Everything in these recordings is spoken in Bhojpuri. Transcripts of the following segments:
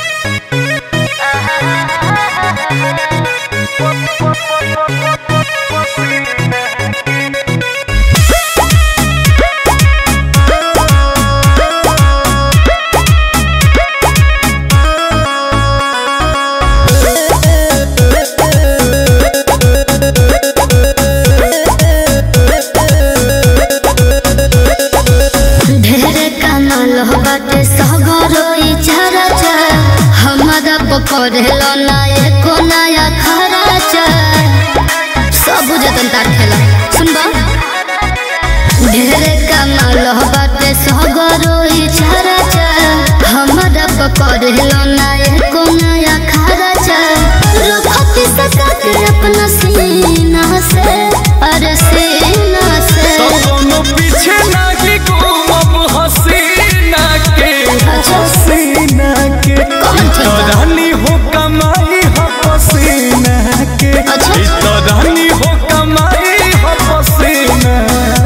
पकड़ेलो ना एको नया खराचा सब जतन तार खेला सुनबा ढेरे कमाल बाटे सगरो इछराचा हमरा पकड़ेलो ना एको नया खराचा रुखती सका के अपना सीना से अरे सीना से तो कोनो पीछे लागी घूमब हसीना के हसीना के रानी हो कमाई हो पसीना के तो रानी हो कमाई हो पसीना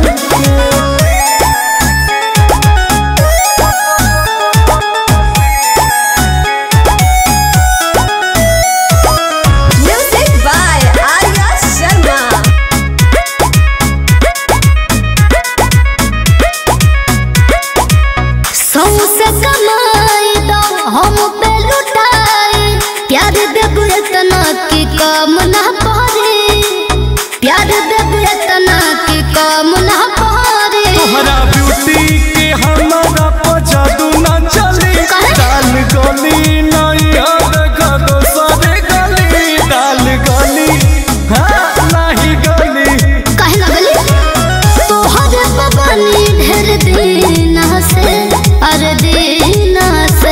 Music by Arya Sharma. सौसे कमाई दो हम पे लुटाई प्यार देबू इतना कि कम ना पड़े प्यार देबू इतना कि कम ना पड़े तोहरा ब्यूटी के हमारा पजादू ना चली डाल गली ना याद करो सारे गली डाल गली हाँ नहीं गली कहे ना गली तोहरे बबनी ढेर दीना से अरे दीना से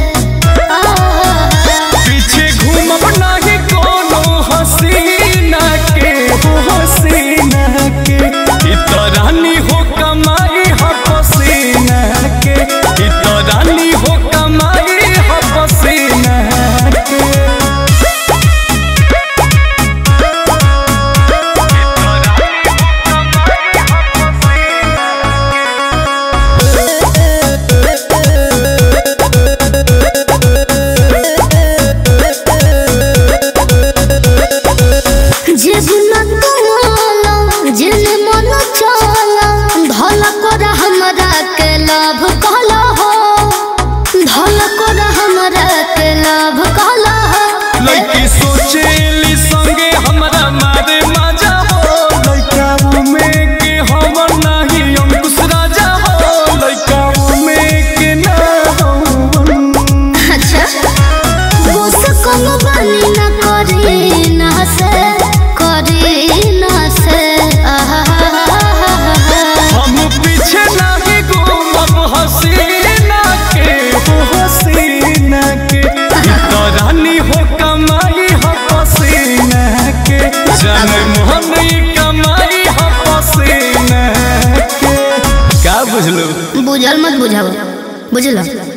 पीछे घूमब नहीं कोनो हसीना के हो हसीना के तो रानी हो कमाई हो पसीना के तो रानी हो कमाई हो पसीना के जीवन तुमाला जिन मन चला भला कर हमरा के लाभ कहला हो भला कर हमरा के लाभ कहला हो लड़की सोचेली संगे हमरा मारे मजा हो लड़का में के हमर नहीं अंकुश राजा हो लड़का में के ना हो अच्छा गुस्सा कम बनी ना करी ना से हम पीछे नहीं घूमब हसीना के हो हसीना के तो रानी हो कमाई हो पसीना के जन मोहन कमाई हो पसीना के का बुझलो बुझल मत बुझाओ बुझल।